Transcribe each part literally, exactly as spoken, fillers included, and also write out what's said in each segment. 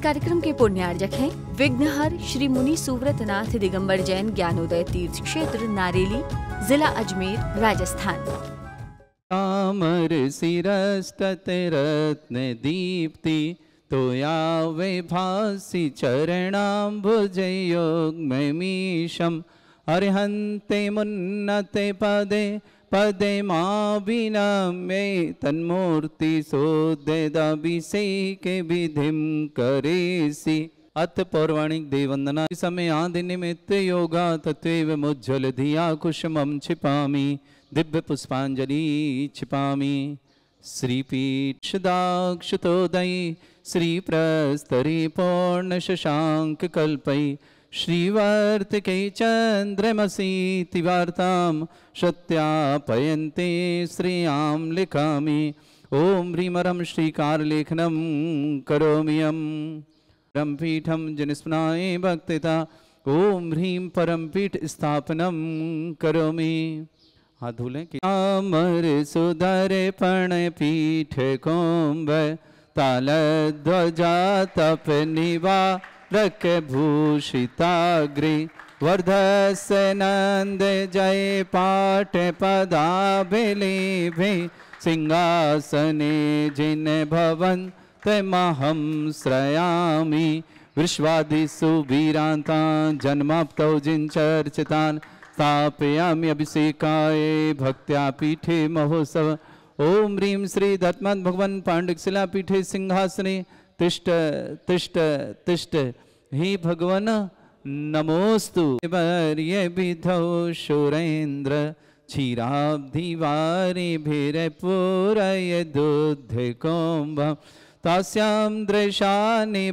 कार्यक्रम के पुण्यार्जक हैं विघ्नहर श्री मुनि सुव्रतनाथ दिगंबर जैन ज्ञानोदय तीर्थ क्षेत्र नारेली, जिला अजमेर, राजस्थान। तामर सिरस्तते रत्न दीप्ति तोयावे भासी चरणाम्बुजे योगममीशम् अर्हन्ते मुन्नते पदे पदे मां विनम्ये तन्मूर्ति सोदेदाभिषेके विधिं करेसि। अथ पौराणिक देववंदना समय आदि निमित्त योगा तत्वेव मुज्ज्वल धिया कुसुमं छिपामि दिव्य पुष्पांजलि छिपामि। श्रीपीठ दाक्षतोदयी श्री प्रस्तरी पूर्ण शशांक कल्पई श्रीवर्तिके चंद्रमसी तिवार्तां सत्यापयन्ते श्रियां लिखामि। ओम ह्रीमरं श्रीकारलेखनं करोम्यहम् परम पीठम जनिस्मनाय भक्तिता। ओम ह्रीं परम पीठ स्थापनं करोमि। हाथ धुलें कि अमर सुधर पण पीठ कोम्ब ताल ध्वजा तप निवारक भूषिताग्रे वर्धस्य नंद जय पाठ पदाभिलेभे सिंहासने जिन भवन तमहं श्रयामि। विश्वादिषु वीरान्तान् जन्माप्तौ जिनचर्चितान् स्थापयामि अभिषेकाय भक्त्या पीठे महोत्सव। ओम ह्रीं श्री दत्तमत् भगवान पांडुशिला पीठे सिंहासने तिष्ठ तिष्ठ तिष्ठ। हे भगवान नमोस्तु। वर्य विधौ सुरेन्द्र क्षीराब्धिवारे भीरपूरय दुग्धकुम्भं तास्यां दृशानि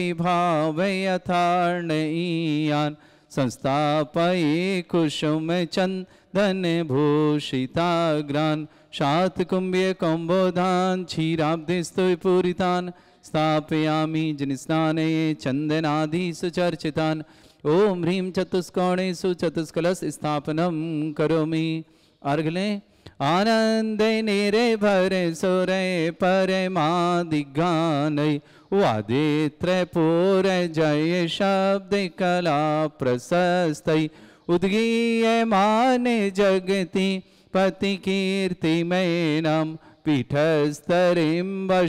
विभावयथार्णयीयान् संस्थापये कुसुम चंदन भूषिताग्रान् शातकुंभ्य कौम्बोधान् क्षीराब्धिस्तु पूरितान् स्थापयामि जिनस्नाने चंदनादि सुचर्चितान्। ओम ह्रीं चतुष्कोणेषु चतुष्कलश स्थापनं करोमि। अर्घले आनंदे निरे भरे सुरे परमादिगानै वादित्र पूर जय शब्द कला प्रशस्तै उद्गीयमाने जगति पति कीर्ति मैनाम पीठस्तरीं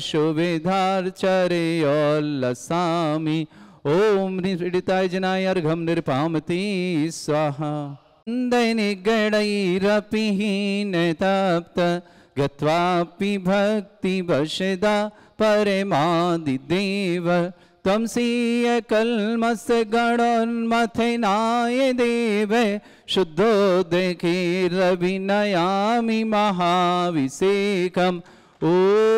वशुविधार्चर्योल्लसामि। ओम पीडिताय जनाय अर्घं निर्पामति स्वाहा। दैनिगणैरपि हीन तप्त गत्वापि भक्ति वशदा परमादिदेव त्वंसीय कल्मस गणोन्मथनाय देव शुद्धोदकेरभिनयामि महाभिषेकम्। ओ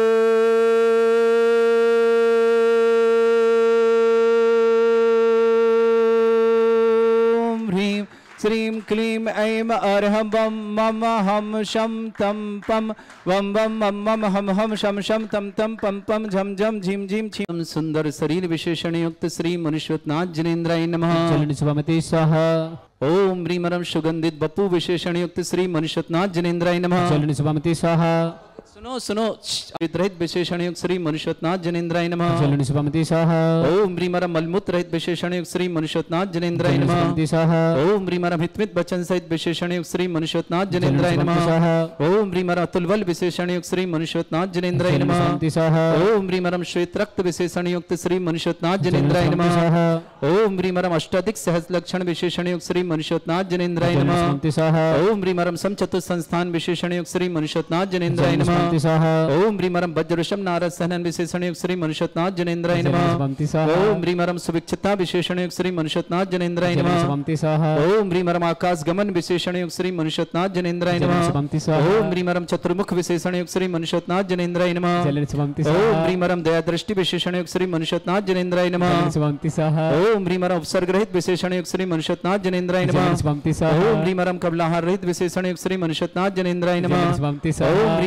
ह्रीं श्रीं क्लीं ऐं अर्हं वं मम हम शं तं पं वं वं मम मम हम हम शं शं तं तं पं पं झम झम झीं झीं छीं। सुंदर शरीर विशेषण युक्त श्री मुनिश्वतनाथ जिनेन्द्राय नमः। चलनिस्वामते स्वाहा। ओम ह्रीमरं सुगंधित बपू विशेषण युक्त श्री मुनिश्वतनाथ जिनेन्द्राय नमः। चलनिस्वामते स्वाहा। सुनो सुनो रहित विशेषण युक्त श्री मुनिश्वतनाथ जिनेन्द्राय नमः। चलनिस्वामते स्वाहा। ओम ह्रीमरं मलमूत्र रहित विशेषण युक्त श्री मुनिश्वतनाथ जिनेन्द्राय नमः। ओम ह्रीमरं हितमित वचन सहित विशेषण युक्त श्री मुनिश्वतनाथ जिनेन्द्राय नमः। ओम ह्रीमरं अतुलबल विशेषण युक्त श्री मुनिश्वतनाथ जिनेन्द्राय नमः। ओम ह्रीमरं श्वेत रक्त विशेषण युक्त श्री मुनिश्वतनाथ जिनेन्द्राय नमः। ओम ह्रीमरं अष्टाधिक सहस्र लक्षण विशेषण युक्त श्री मुनिश्वतनाथ जिनेन्द्राय नमः। ओम ह्रीमरं समचतुर संस्थान विशेषण युक्त श्री मुनिश्वतनाथ जिनेन्द्राय नमः। ओम ह्रीमरं वज्रवृषभ नारद सहनन विशेषण युक्त श्री मुनिश्वतनाथ जिनेन्द्राय नमः। ओम ह्रीमरं सुविक्षता विशेषण युक्त श्री मुनिश्वतनाथ जिनेन्द्राय नमः। ओम ह्रीमरं आकाश गमन विशेषण युक्त श्री मुनिश्वतनाथ जिनेन्द्राय नमः। ओम ह्रीमरं चतुर्मुख विशेषण युक्त श्री मुनिश्वतनाथ जिनेन्द्राय नमः। ओम ह्रीमरं दया दृष्टि विशेषण युक्त श्री मुनिश्वतनाथ जिनेन्द्राय नमः। ओम ह्रीमरं उपसर्ग रहित विशेषण युक्त श्री मुनिश्वतनाथ जिनेन्द्राय नमः। ओम ह्रीमरं कबलाहार रहित विशेषण युक्त श्री मुनिश्वतनाथ जिनेन्द्राय नमः। ओम ह्रीमरं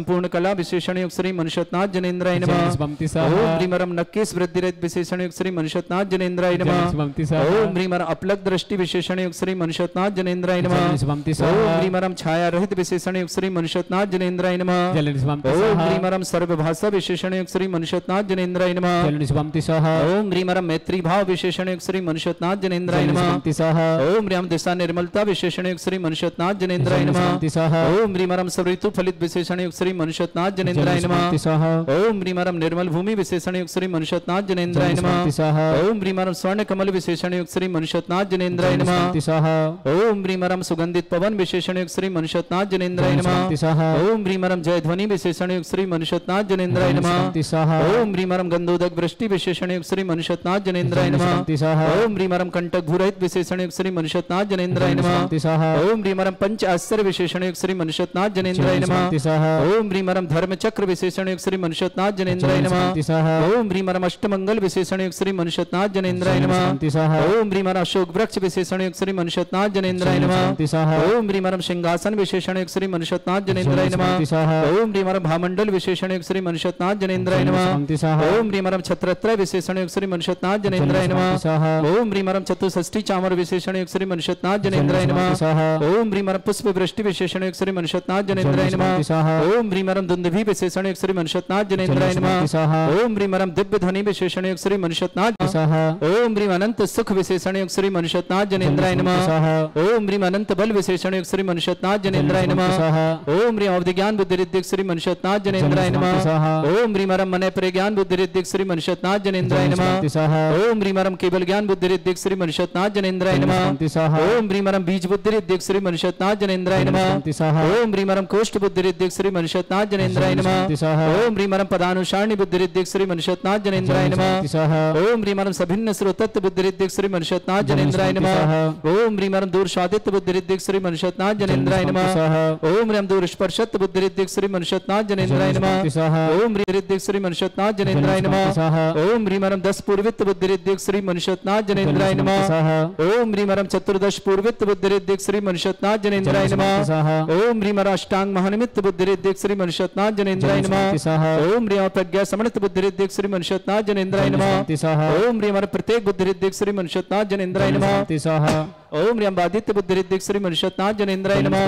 संपूर्ण कला विशेषण युक्त श्री मनुष्यनाथ जनेन्द्राय जय नमः। स्वमति सह ओम ह्रीमरम नक्केश वृद्धि रहित विशेषण युक्त श्री मनुष्यनाथ जनेन्द्राय जय नमः। स्वमति सह ओम ह्रीमर अपलक दृष्टि विशेषण युक्त श्री मनुष्यनाथ जनेन्द्राय जय नमः। स्वमति ओम सह ह्रीमरम छाया रहित विशेषण युक्त श्री मनुष्यनाथ जनेन्द्राय नमः। जय स्वमति ओम सह ह्रीमरम सर्वभाषा विशेषण युक्त श्री मनुष्यनाथ जनेन्द्राय नमः। जय स्वमति सह ओम ह्रीमरम मैत्री भाव विशेषण युक्त श्री मनुष्यनाथ जनेन्द्राय जय नमः। स्वमति सह ओम ह्रीम दिशा निर्मलता विशेषण युक्त श्री मनुष्यनाथ जनेन्द्राय जय नमः। स्वमति सह ओम ह्रीमरम सवृतु फलित विशेषण युक्त श्री मनुष्यनाथ जनेन्द्राय जय नमः। स्वमति सह ओम ह्रीमरम निर्मल भूमि विशेषण युक्त श्री मनुष्यनाथ जनेन्द्राय जय नमः। स्वमति सह ओम ह्रीमरम स्वर्ण कमल विशेषण युक्त श्री मनुष्यनाथ जनेन्द्राय जय नमः। स्वमति सह ओम ह्रीमरम सुगंधित पवन विशेषण युक्त श्री मनुष्यनाथ जनेन्द्राय जय नमः। स्वमति सह ओम ह्रीमरम जय ध्वनि विशेषण युक्त श्री मनुष्यनाथ जनेन्द्राय जय नमः। स्वमति सह ओम ह्रीमरम गंधोदक वृष्टि विशेषण युक्त श्री मनुष्यनाथ जनेन्द्राय जय नमः। स्वमति सह ओम ह्रीमरम कंटक भूरहित विशेषण युक्त श्री मनुष्यनाथ जनेन्द्राय जय नमः। स्वमति सह ओम ह्रीमरम पंच आश्चर्य विशेषण युक्त श्री मनुष्यनाथ जनेन्द्राय जय नमः। स्वमति सह ओम ह्रीमरम धर्म चक्र विशेषण युक्त श्री मनुष्यनाथ जनेन्द्राय जय नमः। स्वमति सह ओम ह्रीमरम अष्टमंगल विशेषण युक्त श्री मनुष्यनाथ जनेन्द्राय जय नमः। स्वमति सह ओम ह्रीमरम अशोक वृक्ष विशेषण युक्त श्री मनुष्यनाथ जनेन्द्राय जय नमः। स्वमति सह ओम ह्रीमरम सिंहासन विशेषण युक्त श्री मनुष्यनाथ जनेन्द्राय जय नमः। स्वमति सह ओम ह्रीमरम भामंडल विशेषण युक्त श्री मनुष्यनाथ जनेन्द्राय जय नमः। स्वमति सह ओम ह्रीमरम छत्रत्रय विशेषण युक्त श्री मनुष्यनाथ जनेन्द्राय जय नमः। स्वमति सह ओम ह्रीमरम चतुष्षष्टि चामर विशेषण युक्त श्री मनुष्यनाथ जनेन्द्राय जय नमः। स्वमति सह ओम ह्रीमरम पुष्प वृष्टि विशेषण युक्त श्री मनुष्यनाथ जनेन्द्राय जय नमः। स्वमति सह ओम ह्रीमरम दुंदुभि विशेषण युक्त श्री मनुष्यनाथ जनेन्द्राय जय नमः। स्वमति सह ओम ह्रीमरम दिव्य ध्वनि विशेषण युक्त श्री मनुष्यनाथ सह ओम ह्रीम अनंत सुख विशेषण युक्त श्री मनुष्यनाथ जनेन्द्राय नमः। सह ओम ह्रीम अनंत बल विशेषण युक्त श्री मनुष्यनाथ जनेन्द्राय नमः। सह ओम ह्रीम अवधि ज्ञान बुद्धि रिद्धिक श्री मनुष्यनाथ जनेन्द्राय नमः। सह ओम ह्रीमरम मन प्रज्ञान बुद्धि रिद्धिक श्री मनुष्यनाथ जनेन्द्राय नमः। सह ओम ह्रीमरम केवल ज्ञान बुद्धि रिद्धिक श्री मनुष्यनाथ जनेन्द्राय नमः। सह ओम ह्रीमरम बीज बुद्धि रिद्धिक श्री मनुष्यनाथ जनेन्द्राय नमः। सह ओम ह्रीमरम कोष्ठ बुद्धि रिद्धिक श्री मनुष्यनाथ जनेन्द्राय नमः। सह ओम ह्रीमरम पदानुसारणी बुद्धि रिद्धिक श्री मनुष्यनाथ जनेन्द्राय नमः। सह ओम ह्रीमरम सभिन्न स्रोतत्व बुद्धि रिद्धिक श्री मनुष्यनाथ जनेन्द्राय नमः। ओम ह्रीमरम दूर स्वादित्व बुद्धि रिद्धिक श्री मनुष्यनाथ जनेन्द्राय नमः। ओम ह्रीम दूर स्पर्शत्व बुद्धि रिद्धिक श्री मनुष्यनाथ जनेन्द्राय नमः। ओम ह्रीम रिद्धिक श्री मनुष्यनाथ जनेन्द्राय नमः। ओम ह्रीमरम दस पूर्वित्व बुद्धि रिद्धिक श्री मनुष्यनाथ जनेन्द्राय नमः। ओम ह्रीमरम चतुर्दश पूर्वित्व बुद्धि रिद्धिक श्री मनुष्यनाथ जनेन्द्राय नमः। ओम ह्रीमरम अष्टांग महानिमित्त बुद्धि रिद्धिक श्री मनुष्यनाथ जनेन्द्राय नमः। ओम ह्रीम प्रज्ञा समर्थ बुद्धि रिद्धिक श्री मनुष्यनाथ जनेन्द्राय नमः। ओम ह्रीमरम प्रत्येक बुद्धि रिद्धिक श्री मनुष्यनाथ जनेन्द्राय नमः। ओम ह्रीम बादित्य बुद्धि रिद्धिक श्री मनुष्यनाथ जनेन्द्राय नमः।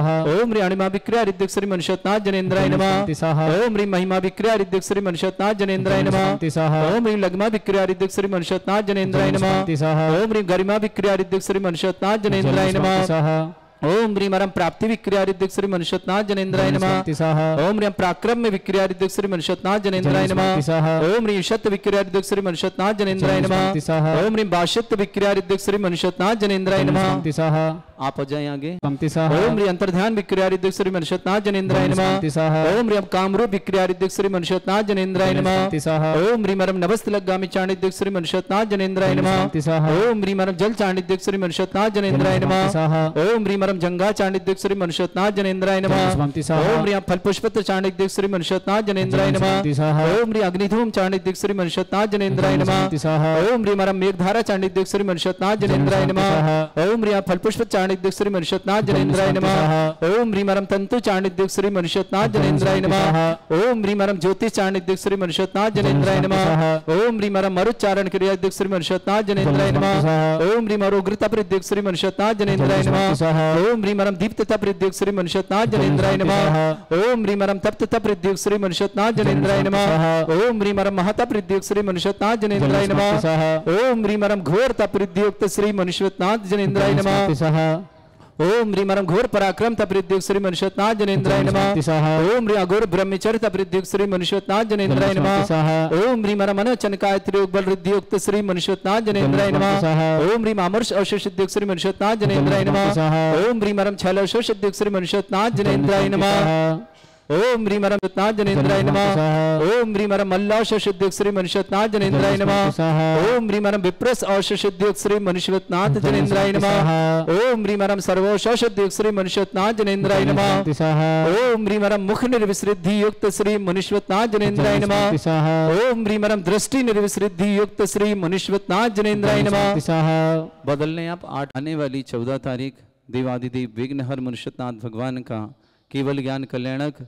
ओम ह्रीम अणिमा विक्रिया रिद्धिक श्री मनुष्यनाथ जनेन्द्राय नमः। ओम ह्रीम महिमा विक्रिया रिद्धिक श्री मनुष्यनाथ जनेन्द्राय नमः। ओम ह्रीम लग्मा विक्रिया रिद्धिक श्री मनुष्यनाथ जनेन्द्राय नमः। ओम ह्रीम गरिमा विक्रिया रिद्धिक श्री मनुष्यनाथ जनेन्द्राय नमः। ओम ह्रीमरम प्राप्ति विक्रिया रिद्धिक श्री मनुष्यनाथ जनेन्द्राय नमः। ओम ह्रीम पराक्रम में विक्रिया रिद्धिक श्री मनुष्यनाथ जनेन्द्राय नमः। ओम ह्रीम शत विक्रिया रिद्धिक श्री मनुष्यनाथ जनेन्द्राय नमः। ओम ह्रीम बाशित विक्रिया रिद्धिक श्री मनुष्यनाथ जनेन्द्राय नमः। आप हो जाए आगे। ओम ह्रीम अंतर्ध्यान विक्रिया रिद्धिक श्री मनुष्यनाथ जनेन्द्राय नमः। ओम ह्रीम कामरूप विक्रिया रिद्धिक श्री मनुष्यनाथ जनेन्द्राय नमः। ओम ह्रीमरम नभस्त लग्गामि चाणिद्यक श्री मनुष्यनाथ जनेन्द्राय नमः। ओम ह्रीमरम जल चाणिद्यक श्री मनुष्यनाथ जनेन्द्राय नमः। ओम ह्रीमरम जंगा चाणिद्यक श्री मनुष्यनाथ जनेन्द्राय नमः। ओम ह्रीम फल पुष्पत्र चाणिद्यक श्री मनुष्यनाथ जनेन्द्राय नमः। ओम ह्रीम अग्निधूम चाणिद्यक श्री मनुष्यनाथ जनेन्द्राय नमः। ओम ह्रीमरम मेघधारा चाणिद्यक श्री मनुष्यनाथ जनेन्द्राय नमः। ओम ह्रीम फल पुष्प चाणिद्यक श्री मनुष्यनाथ जनेन्द्राय नमः। ओम ह्रीमरम तंतु चाणिद्यक श्री मनुष्यनाथ जनेन्द्राय नमः। ओम ह्रीमरम ज्योतिष चाणिद्यक श्री मनुष्यनाथ जनेन्द्राय नमः। ओम ह्रीमरम मरुच्चारण क्रियाद्यक श्री मनुष्यनाथ जनेन्द्राय नमः। ओम ह्रीमरम उग्रता प्रद्यक श्री मनुष्यनाथ जनेन्द्राय नमः। ओम ह्रीमरम दीप्तता प्रद्यक श्री मनुष्यनाथ जनेन्द्राय नमः। ओम ह्रीमरम तप्तता प्रद्यक श्री मनुष्यनाथ जनेन्द्राय नमः। ओम ह्रीमरम महता प्रद्यक श्री मनुष्यनाथ जनेन्द्राय नमः। ओम ह्रीमरम घोरता प्रद्युक्त श्री मनुष्यनाथ जनेन्द्राय नमः। ओम ह्रीमरम घोर पराक्रम तपृद्युक्त श्री मनुष्यनाथ जनेन्द्राय नमः। ओम ह्रीम अघोर ब्रह्मचर्य तपृद्युक्त श्री मनुष्यनाथ जनेन्द्राय नमः। ओम ह्रीमरम अनचनकाय त्रियोग बल रिद्युक्त श्री मनुष्यनाथ जनेन्द्राय नमः। ओम ह्रीम अमर्ष अवशेषद्युक्त श्री मनुष्यनाथ जनेन्द्राय नमः। ओम ह्रीमरम छल अवशेषद्युक्त श्री मनुष्यनाथ जनेन्द्राय नमः। ओम ह्रीमरम मनुष्यनाथ जनेन्द्राय नमः। ओम ह्रीमरम मल्लावशेषद्युक्त श्री मनुष्यनाथ जनेन्द्राय नमः। ओम ह्रीमरम विप्रस अवशेषद्युक्त श्री मनुष्यनाथ जनेन्द्राय नमः। ओम ह्रीमरम सर्वोशेषद्युक्त श्री मनुष्यनाथ जनेन्द्राय नमः। ओम ह्रीमरम मुख निर्विसृद्धि युक्त श्री मनुष्यनाथ जनेन्द्राय नमः। ओम ह्रीमरम दृष्टि निर्विसृद्धि युक्त श्री मनुष्यनाथ जनेन्द्राय नमः। बदलने आप आठ आने वाली चौदह तारीख देवादिदेव विघ्नहर मनुष्यनाथ भगवान का केवल ज्ञान कल्याणक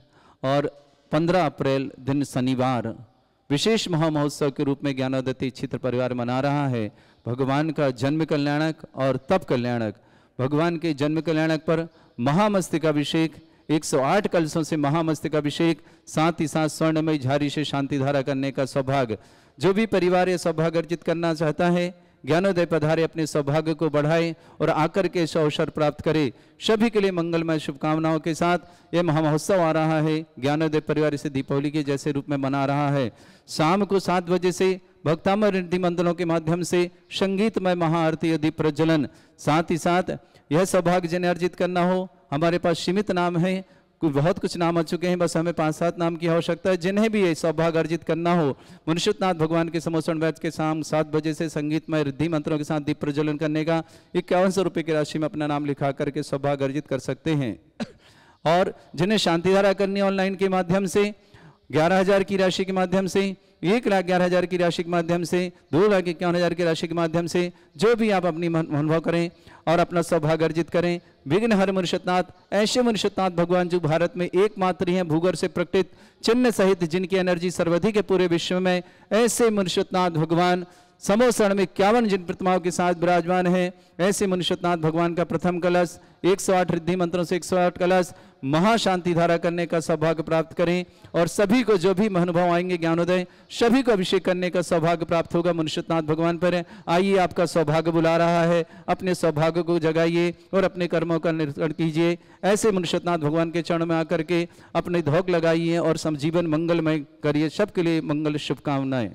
और पंद्रह अप्रैल दिन शनिवार विशेष महामहोत्सव के रूप में ज्ञानोदय क्षेत्र परिवार मना रहा है। भगवान का जन्म कल्याणक और तप कल्याणक, भगवान के जन्म कल्याणक पर महामस्तकाभिषेक, एक सौ आठ कलशों से महामस्तकाभिषेक, साथ ही साथ स्वर्णमयी झारी से शांति धारा करने का सौभाग्य। जो भी परिवार ये सौभाग्य अर्जित करना चाहता है, ज्ञानोदय पधारे, अपने सौभाग्य को बढ़ाए और आकर के इस अवसर प्राप्त करे। सभी के लिए मंगलमय शुभकामनाओं के साथ यह महामहोत्सव आ रहा है। ज्ञानोदय परिवार इसे दीपावली के जैसे रूप में मना रहा है। शाम को सात बजे से भक्तामय रिद्धि मंडलों के माध्यम से संगीतमय महाआरती दीप प्रज्वलन, साथ ही साथ यह सौभाग्य जिन्हें अर्जित करना हो, हमारे पास सीमित नाम है, बहुत कुछ नाम आ चुके हैं, बस हमें पांच सात नाम की आवश्यकता है। जिन्हें भी ये सौभाग्य अर्जित करना हो, मनुष्यनाथ भगवान के समोषण बैच के शाम सात बजे से संगीतमय रिद्धि मंत्रों के साथ दीप प्रज्वलन करने का इक्यावन सौ रुपये की राशि में अपना नाम लिखा करके सौभाग्य अर्जित कर सकते हैं। और जिन्हें शांतिधारा करनी ऑनलाइन के माध्यम से ग्यारह हजार की राशि के माध्यम से, एक लाख ग्यारह हजार की राशि के माध्यम से, दो लाख इक्यावन हजार की राशि के माध्यम से, जो भी आप अपनी अनुभव करें और अपना सौभाग्य अर्जित करें। विघ्नहर मनुष्यनाथ, ऐसे मनुष्यनाथ भगवान जो भारत में एकमात्र ही हैं, भूगर्भ से प्रकटित चिन्ह सहित जिनकी एनर्जी सर्वाधिक है पूरे विश्व में, ऐसे मनुष्यनाथ भगवान समोसण में इक्यावन जिन प्रतिमाओं के साथ विराजमान है। ऐसे मनुष्यनाथ भगवान का प्रथम कलश, एक सौ आठ रिद्धि मंत्रों से एक सौ आठ कलश महाशांति धारा करने का सौभाग्य प्राप्त करें। और सभी को जो भी अनुभव आएंगे ज्ञानोदय, सभी को अभिषेक करने का सौभाग्य प्राप्त होगा मनुष्यनाथ भगवान पर। आइए, आपका सौभाग्य बुला रहा है, अपने सौभाग्य को जगाइए और अपने कर्मों का निरूपण कीजिए। ऐसे मनुष्यनाथ भगवान के चरण में आकर के अपने धोख लगाइए और समजीवन मंगलमय करिए। सबके लिए मंगल शुभकामनाएं।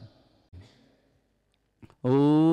ओ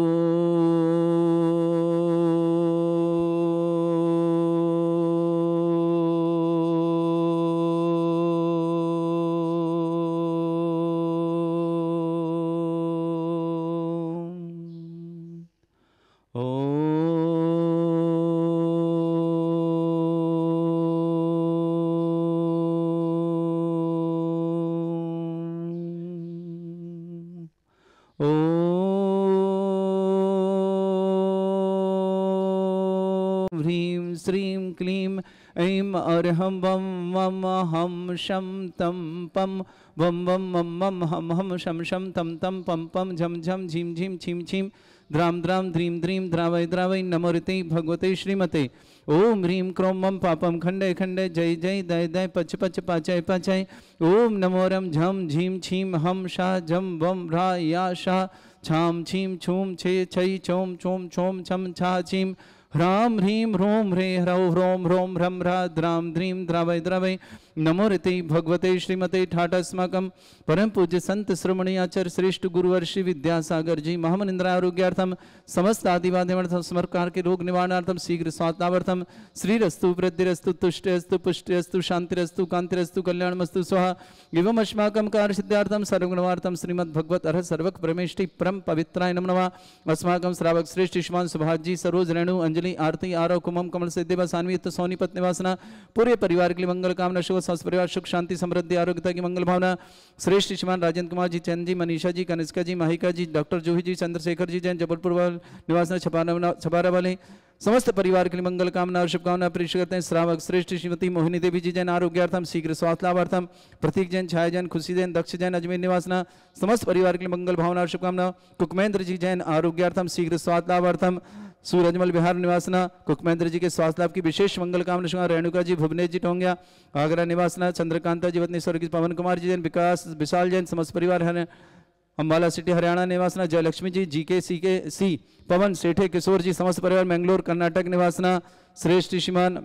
श्रीं क्लीं ऐं अर्हं वं वं हम शं तं पं वं वं मं मं हम हम शं शं तं तं पं पं झं झं झीं झीं छीं छीं द्रां द्रां द्रीं द्रीं द्रावय द्रावय नमोरते भगवते श्रीमते। ओम ह्रीं क्रों मं पापं खंडे खंडे जय जय दय दय पच पच पाचय पाचय। ओम नमोरम झं झीं छीं हम शा झं वं ह्रा या शा छां छीं छूं छे छै चों चों छों छं छा छीं ह्रां ह्रीं ह्रों ह्रे ह्रौं ह्रों ह्रों ह्रं ह्रा द्रां द्रीं द्रावय द्रावय नमो ऋते भगवते श्रीमते। ठाटस्माकं परम पूज्य संत श्रोमणी आचार्य श्रेष्ठ गुरुवर श्री विद्यासागर जी महामनिंद्र आरोग्यार्थम समस्त आदिवाद्यर्थम समर्पकार के रोग निवारणार्थम शीघ्र स्वात्तावर्थम श्रीरस्तु वृद्धिरस्तु तुष्टिरस्तु पुष्टिरस्तु शांतिरस्तु कांतिरस्तु कल्याणमस्तु स्वाहा। एवं अस्माकं कार्य सिद्धार्थम सर्वगुणवार्थम श्रीमद् भगवत अर्ह सर्वक परमेष्टि परम पवित्राय नमो नमः। अस्माकं श्रावक श्रेष्ठ ईश्मान सुभाष जी सरोज रेणु अंजलि आरती आरव कुमम कमल सिद्धि सान्वित सोनीपत निवासना पूरे परिवार के लिए मंगल कामना शुभ स्वास्थ्य परिवार सुख शांति समृद्धि आरोग्यता की मंगल भावना। श्रेष्ठ श्रीमान राजेंद्र कुमार जी, चंद जी, मनीषा जी, कनिष्का जी, माहिका जी, डॉक्टर जूही जी, चंद्रशेखर जी जैन जबलपुर निवासना छपारा छपारा वाले समस्त परिवार के लिए मंगल कामना और शुभकामना प्रेषित करते हैं। श्रावक श्रेष्ठ श्रीमती मोहिनी देवी जी जैन आरोग्यार्थम शीघ्र स्वास्थ्य लाभार्थम प्रतीक जैन, छाया जैन, खुशी जैन, दक्ष जैन अजमेर निवासना समस्त परिवार के लिए मंगल भावना और शुभकामना। कुकमेंद्र जी जैन आरोग्यार्थम शीघ्र स्वास्थ्य लाभार्थम सूरजमल बिहार निवासना कुकमेंद्र जी के स्वास्थ्य लाभ की विशेष मंगल कामना शुभ। रेणुका जी भुवनेश जी टोंगिया आगरा निवासना चंद्रकांता जी वतनी स्वर्गीय पवन कुमार जी जैन, विकास विशाल जैन समस्त परिवार है अम्बाला सिटी हरियाणा निवासना जयलक्ष्मी जी, जी के सी के सी पवन सेठे किशोर जी समस्त परिवार मैंगलोर कर्नाटक निवासना। श्रेष्ठ श्रीमान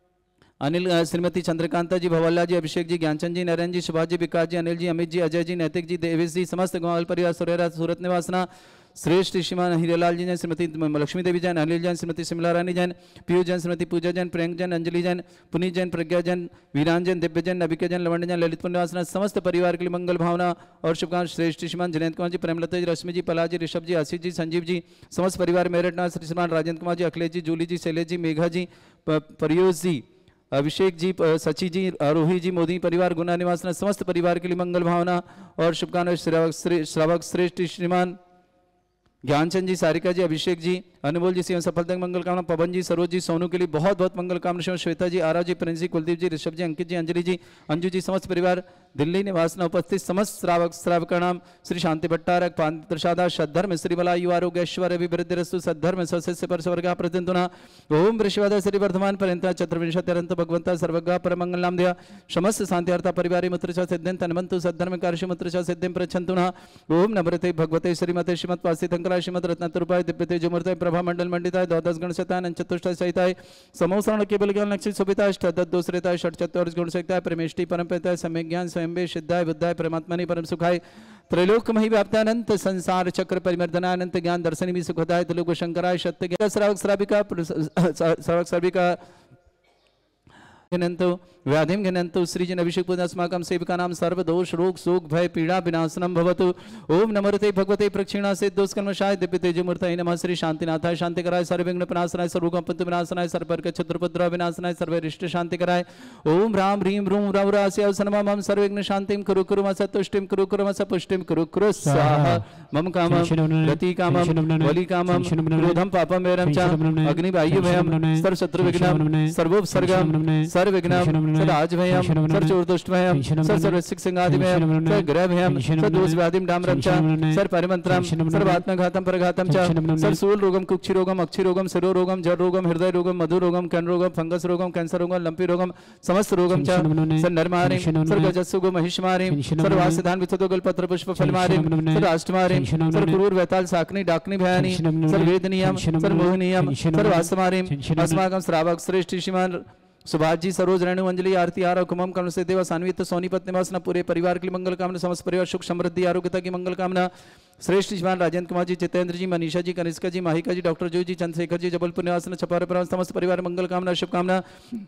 अनिल श्रीमती चंद्रकांता जी, भवल्ला जी, अभिषेक जी, ज्ञानचंद जी, नरेंद्र जी, सुभाष जी, विकास जी, अनिल जी, अमित जी, अजय जी, नैतिक जी, देवेश जी समस्त ग्वाल परिवार सुरेरा सूरत निवासना। श्रेष्ठ श्रीमान हीरेलाल जी जैन, श्रीमती लक्ष्मी देवी जैन, अनिल जैन, श्रीमती शिमला रानी जैन, पीयूष जैन, श्रीमती पूजा जैन, प्रियंक जैन, अंजलि जैन, पुनीत जैन, प्रज्ञा जैन, वीरान जैन, दिव्य जैन, नबिका जैन, लवंड जैन, ललितपुर निवासना समस्त परिवार के लिए मंगल भावना और शुभकामना। श्रेष्ठ श्रीमान जयंत कुमार जी, प्रेमलता जी, रश्मि जी, पला जी, ऋषभ जी, आशीष जी, संजीव जी समस्त परिवार मेरठ नाथ श्रीमान राजेंद्र कुमार जी, अखिलेश जी, जूली जी, शैलेश जी, मेघा जी, परियोज जी, अभिषेक जी, सची जी, आरोही जी, मोदी परिवार गुना निवासना समस्त परिवार के लिए मंगल भावना और शुभकामना। श्रावक श्रेष्ठ श्रीमान ज्ञानचंद जी, सारिका जी, अभिषेक जी, अनमोल जी सी सफलता मंगल कामना, पवन जी, सरोज जी, सोनू के लिए बहुत बहुत मंगल कामना, श्वेता जी, आरा जी, प्रिंस जी, कुलदीप जी, ऋषभ जी, अंकित जी, अंजलि जी, अंजू जी, समस्त परिवार, दिल्ली निवास उपस्थित समस्त श्रावक श्रावकाणाम श्री शांति भट्टारक प्रसादा सद्धर्म श्रीबला यु आरोग्य ऐश्वर्य अभिवृद्धि रस्तु सद्धर्म सस्य पर स्वर्गा प्रतिंतुना ओम ऋषिवाद श्री वर्धमान पर्यंत चतुर्विंशत्यरंत भगवंता सर्वगा परमंगल नाम दिया समस्त शांतिर्था परिवारी मुत्र च सिद्धिं तन्वन्तु सद्धर्म कार्य मुत्र च सिद्धिं प्रच्छन्तुना ओम नमृते भगवते श्रीमते श्रीमत् पासी तंकरा श्रीमद रत्नतरूपाय दिव्यते जुमूर्ते प्रभा मंडल मंडिताय द्वादश गण सतान चतुष्टय सहिताय समोसरण केवल ज्ञान लक्षित सुभिताय अष्टादश दोषरेताय षट चतुर्थ गुण सहिताय परमेष्टि परमपिताय सम्यक ज्ञान स्वयंबे सिद्धाय बुद्धाय परमात्मनि परम सुखाय त्रैलोकमहि व्याप्तानंत संसार चक्र परिमर्दनानंत ज्ञान दर्शनी भी सुखदाय त्रिलोक शंकराय सत्य ज्ञान श्रावक श्राविका श्रावक श्राविका घनंतो व्याधिम घनंतो श्रीजन अभिषेक पुनस्माकं सेविका नाम सर्वदोष रोग शोक भय पीड़ा विनाशनम भवतु ओम नमोते भगवते प्रक्षिणा से दोष कर्मशाय दिव्यते जुमूर्तये नमः श्री शांतिनाथाय शांतिकराय सर्वविघ्न विनाशनाय सर्वोपत्ति विनाशनाय सर्ववर्ग छत्रपद्र विनाशनाय सर्वरिष्ट शांतिकराय ओम राम ह्रीं रूम रौरास्य सर्वमम सर्वविघ्न शांतिं कुरु कुरु मम सतुष्टिं कुरु कुरु मम सपुष्टिं कुरु कुरु स्वाहा मम कामं रति कामं वली कामं क्रोधं पापं वैरं च अग्नि वायु भयं सर्व शत्रु विघ्नं सर्वोपसर्गं सर्वविघ्नं सदाज भयं सर चोरदुष्ट भयं सर सर्वसिक संगादि भयं सर ग्रह भयं सर दोष व्याधिं डामरं च सर परिमंत्रं सर आत्मघातं परघातं च सर सूल रोगं कुक्षि रोगं अक्षि रोगं शिरो रोगं जड़ रोगं हृदय रोगं मधु रोगं कर्ण रोगं फंगस रोगं कैंसर रोगं लंपी रोगं समस्त रोगं च सर नरमारिं सर गजस्सुगो महिषमारिं सर वासिधान विथतो गलपत्र पुष्प फलमारिं सर अष्टमारिं सर क्रूर वैताल साकनी डाकनी भयानी सर वेदनीयं सर मोहनीयं सर वासमारिं अस्माकं श्रावक श्रेष्ठ श्रीमान सुभाष जी, सरोज, रेणु, अंजलि, आरती, आरा, कुमम कर्ण से देवा सान्वित सोनीपत निवास न पूरे परिवार के लिए मंगल कामना, समस्त परिवार सुख समृद्धि आरोग्यता की मंगल कामना, श्रेष्ठ श्रीमान राजेंद्र कुमार जी, जितेंद्र जी, मनीषा जी, कनिष्का जी, माहिका जी, डॉक्टर जो जी, चंद्रशेखर जी, जबलपुर निवास न छपारे पर समस्त परिवार मंगल कामना शुभकामना,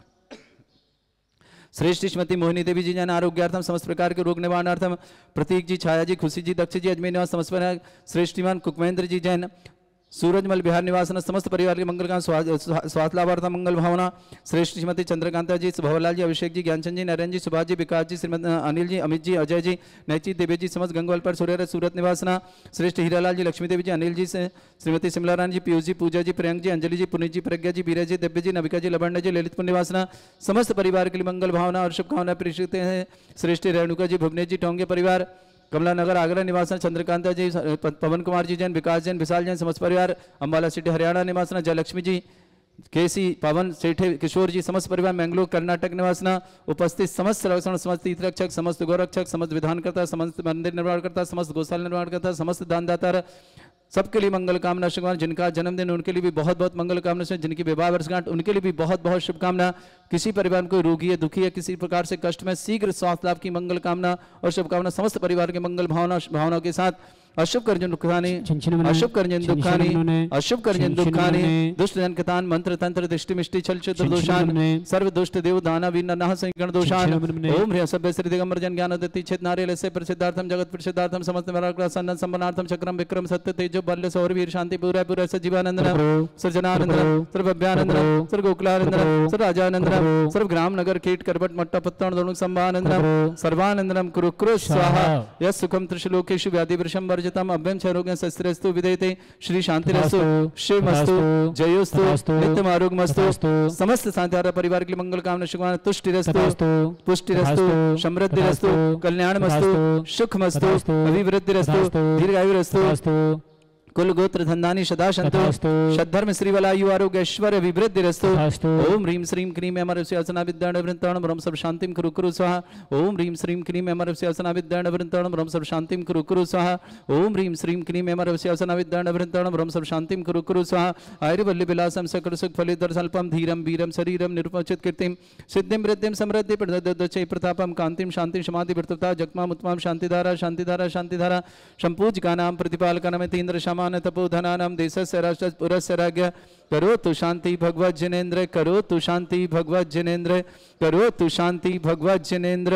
श्रेष्ठ श्रीमती मोहिनी देवी जी जन आरोग्यार्थम समस्त प्रकार के रोग निवारणार्थम, प्रतीक जी, छाया जी, खुशी जी, दक्ष जी, अजमेर निवास समस्त परिवार, श्रेष्ठ श्रीमान कुकमेंद्र जी जैन सूरजमल बिहार निवासन समस्त परिवार के मंगल का स्वास्थ्य लाभार्थ मंगल भावना, श्रेष्ठ श्रीमती चंद्रकांता जी, भवरलाल जी, अभिषेक जी, ज्ञानचंद जी, नरेंद्र जी, सुभाष जी, विकास जी, श्रीमती अनिल जी, अमित जी, अजय जी, नैची देवी जी, समस्त गंगवाल पर सूर्य सूरत निवासना, श्रेष्ठ हीरालाल जी, लक्ष्मी देवी जी, अनिल जी, श्रीमती सिमला रानी जी, पीयूष जी, पूजा जी, प्रियंक जी, अंजलि जी, पुनीत जी, प्रज्ञा जी, बीरा जी, दिव्य जी, नविका जी, लवण्य जी, ललितपुर निवासना समस्त परिवार के लिए मंगल भावना और शुभकामना प्रेषित हैं। श्रेष्ठ रेणुका जी, भुवनेश जी, टोंगे परिवार, कमला नगर आगरा निवासन चंद्रकांता जी, पवन कुमार जी जैन, विकास जैन, विशाल जैन, समस्त परिवार, अम्बाला सिटी हरियाणा निवासना, जयलक्ष्मी जी, केसी पवन सेठे किशोर जी, समस्त परिवार, मैंगलोर कर्नाटक निवासना उपस्थित समस्त संरक्षण, समस्त तीर्थरक्षक, समस्त गौरक्षक, समस्त विधानकर्ता, समस्त मंदिर निर्माणकर्ता, समस्त गौशाला निर्माणकर्ता, समस्त दानदाता सबके लिए मंगल कामना शुभकामना, जिनका जन्मदिन उनके लिए भी बहुत बहुत मंगल कामना से, जिनकी विवाह वर्षगांठ उनके लिए भी बहुत बहुत शुभकामना, किसी परिवार में कोई रोगी है, दुखी है, किसी प्रकार से कष्ट में शीघ्र स्वास्थ्य लाभ की मंगल कामना और शुभकामना समस्त परिवार के मंगल भावना भावनाओं के साथ। अशुभ कर्जन दुखानी अशुभ कर्जन दुखानी अशुभ कर्जन दुखानी दुष्ट जन कतान मंत्र तंत्र दृष्टि मिष्टि छल चित्र दोषान सर्व दुष्ट देव दाना वीर नह संगण दोषान ओम ह्रिय सभ्य श्री दिगंबर जन ज्ञान दत्ति छेद नारियल से प्रसिद्धार्थम जगत प्रसिद्धार्थम समस्त मराकरा सन्नन संबनार्थम चक्रम विक्रम सत्य तेजो बल्य सौर वीर शांति पूरा पूरा सजीवानंदन सृजनानंदन सर्व अभ्यानंदन सर्व गोकुलानंदन सर्व राजानंदन सर्व ग्राम नगर कीट करबट मट्टा पत्तन दोणुक संभानंदन सर्वानंदनम कुरु कुरु स्वाहा यस सुखम त्रिशलोकेषु व्याधि वृषम वर्जितम अभ्यम क्षरोग्य शस्त्रस्तु विदेते श्री शांतिरस्तु शिवमस्तु जयोस्तु नित्यम आरोग्यमस्तु समस्त शांतिहारा परिवार के लिए मंगल कामना शुभकामना तुष्टिरस्तु पुष्टिरस्तु समृद्धिरस्तु कल्याणमस्तु सुखमस्तु अभिवृद्धिरस्तु दीर्घायुरस्तु कुल गोत्र धंधानी सदा संतो सद्धर्म श्रीवलायु आरोग्य ऐश्वर्य विवृद्धि रस्तु ओम ह्रीं श्रीं क्रीं अमर आसना विद्याण वृंताण ब्रह्म सब शांतिम कुरु कुरु स्वाहा ओम ह्रीं श्रीं क्रीं अमर आसना विद्याण वृंताण ब्रह्म सब शांतिम कुरु कुरु स्वाहा ओम ह्रीं श्रीं क्रीं अमर आसना विद्याण वृंताण ब्रह्म सब शांतिम कुरु कुरु स्वाहा आयुर्वल्ली विलासम सकल सुख फलितर स्वल्पम धीरम वीरम शरीरम निरुपचित कीर्तिम सिद्धिम वृद्धिम समृद्धि प्रददचै प्रतापम कांतिम शांति समाधि वर्तता जगमाम उत्तम शांतिधारा शांतिधारा शांतिधारा संपूज्य नाम प्रतिपालका नम तीन्द्र शमान तपोधनानाम देशस्य राष्ट्रस्य पुरस्य राज्ञ करोतु शांति भगवत जनेन्द्र करोतु शांति भगवत जनेन्द्र करोतु शांति भगवत जनेन्द्र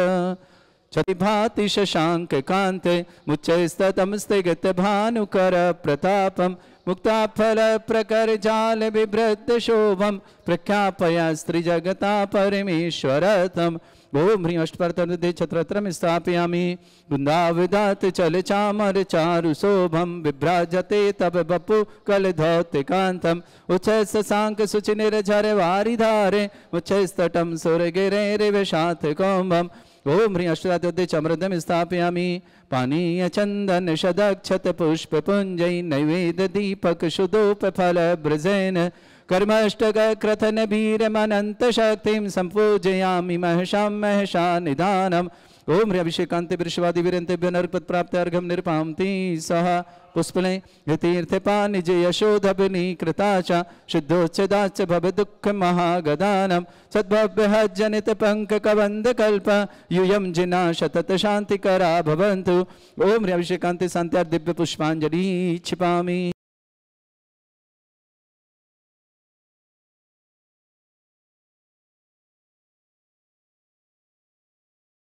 चतिभाति शशांक कांते मुच्चैस्ततमस्ते गत भानुकर प्रतापम मुक्ता फल प्रकर जाल बिभ्रत शोभम प्रख्यापया स्त्री जगता परमेश्वरतम। ओम ह्रीं अष्टपरतनुदे छत्रत्रम स्थापयामि वृंदाविदात चल चामर चारु शोभम विभ्राजते तब बपु कल धौते कांतम उच्च शशांक सुचि निर्झर वारिधारे उच्च स्तटम सुर गिरे रिवशात कौम्बम। ओम ह्रीं अष्टादशे चमृदम स्थापयामि पानीय चंदन शदक्षत पुष्प पुंजै नैवेद्य दीपक शुदोप फल ब्रजेन कर्मष्टक क्रथन भीरमनंत शक्तिं संपूजयामि महशां महशा निधानम। ओम ह्रीं अभिषेकांते वृषवादि वीरंतेभ्यो नरपद प्राप्त अर्घम निर्पामति सह पुष्पले तीर्थ पानिज यशोधबनी कृताचा शुद्धोच्चदाच भव दुख महागदानम सद्भव्य जनित पंक कवंद कल्प यूयम जिना शतत शांति करा भवन्तु। ओम ह्रीं अभिषेकांते शांत्यार्थ दिव्य पुष्पांजलि क्षिपामि।